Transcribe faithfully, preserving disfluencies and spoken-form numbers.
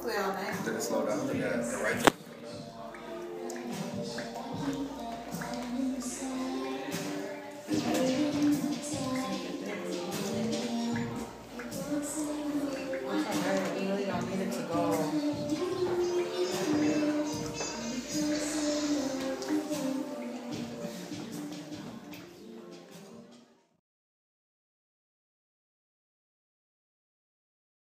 hopefully all night. Did it slow down? Yeah, the right thing. I'm so tired. We really don't need it to go.